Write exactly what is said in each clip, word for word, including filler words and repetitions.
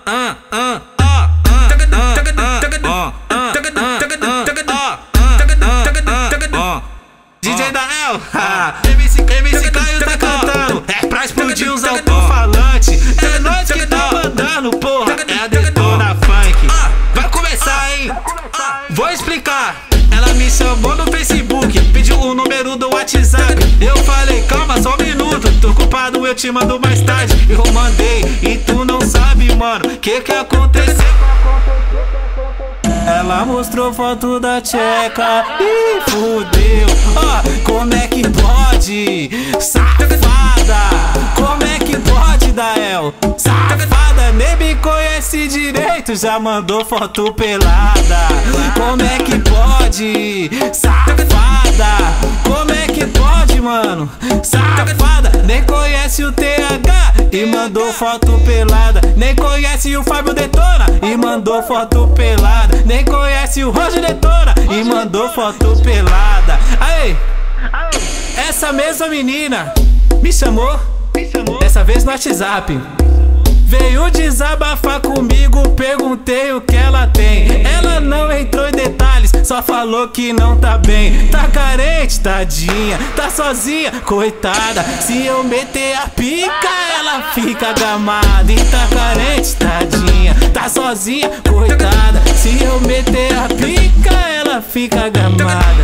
ah, ah, D J Dael, M C, M C Caio tá cantando, é pra explodir os alto-falantes. É nós que tá mandando, porra, é a Detona Funk. Vai começar, hein? Vou explicar. Ela me chamou no Facebook, pediu o número do WhatsApp. Eu falei, calma, só um minuto, tô ocupado, eu te mando mais tarde. Eu mandei e tu não sabe, mano, que que aconteceu? Ela mostrou foto da tcheca e fudeu. Ó, oh, como é que pode? Safada! Como é que pode, Dael? Safada, nem me conhece direito, já mandou foto pelada. Como é que pode? Safada! Como é que pode, mano? Safada, nem conhece o T H e mandou foto pelada. Nem conhece o Fábio Detona e mandou foto pelada. Nem conhece o Roger Detona e mandou foto pelada. Aí, essa mesma menina me chamou, dessa vez no WhatsApp. Veio desabafar comigo, perguntei o que ela tem. Ela não entrou em detalhes, só falou que não tá bem. Tá carente, tadinha, tá sozinha, coitada. Se eu meter a pica, ela fica gamada. E tá carente, tadinha, tá sozinha, coitada. Se eu meter a pica, ela fica gamada.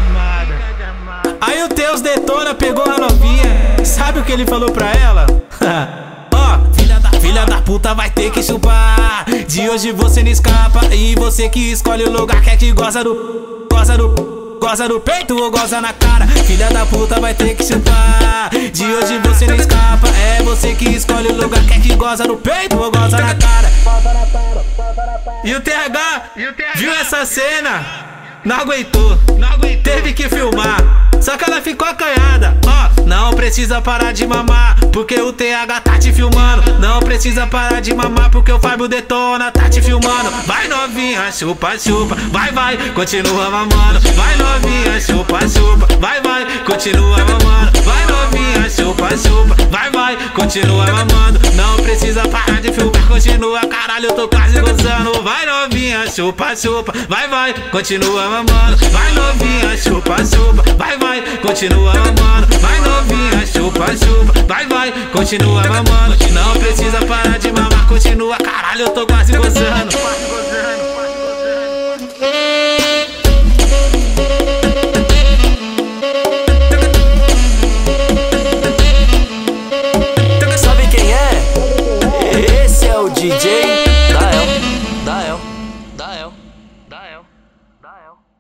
Aí o Teus Detona pegou a novinha. Sabe o que ele falou pra ela? Filha da puta vai ter que chupar. De hoje você não escapa. E você que escolhe o lugar, quer que goza do, goza do, goza do peito ou goza na cara. Filha da puta vai ter que chupar. De hoje você não escapa. É você que escolhe o lugar, quer que goza no peito ou goza na cara. E o T H viu essa cena, não aguentou, teve que filmar. Só que ela ficou acanhada, ó. Oh, não precisa parar de mamar, porque o T H tá te filmando. Não precisa parar de mamar, porque o Fábio Detona tá te filmando. Vai novinha, chupa, chupa, vai, vai, continua mamando. Vai novinha, chupa, chupa, vai, vai, continua mamando. Vai novinha, chupa, chupa, vai, vai, continua mamando. Não precisa parar de filmar, continua, caralho, eu tô quase gozando. Vai novinha, chupa, chupa, vai, vai, continua mamando. Vai novinha, chupa, chupa, vai, vai, continua mamando. Vai novinha, chupa, chupa, vai, vai, continua mamando. Não precisa parar de mamar, continua, caralho, eu tô quase gozando. Sabe quem é? Esse é o D J Dael, Dael, Dael, Dael, Dael.